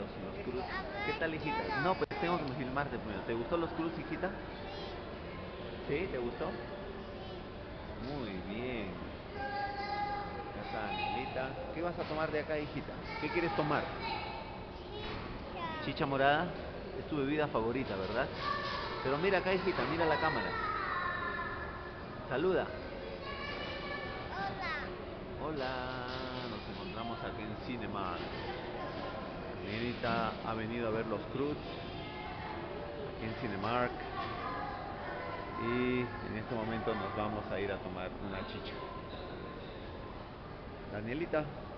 los Cruz. ¿Qué tal, hijita? No, pues tengo que filmarte primero. ¿Te gustó los Cruz, hijita? ¿Sí? ¿Te gustó? Muy bien. Ya está, Danielita. ¿Qué vas a tomar de acá, hijita? ¿Qué quieres tomar? Chicha morada. Es tu bebida favorita, ¿verdad? Pero mira acá, hijita, mira la cámara. Saluda. Hola, nos encontramos aquí en Cinemark. Danielita ha venido a ver los Cruz aquí en Cinemark y en este momento nos vamos a ir a tomar una chicha. Danielita.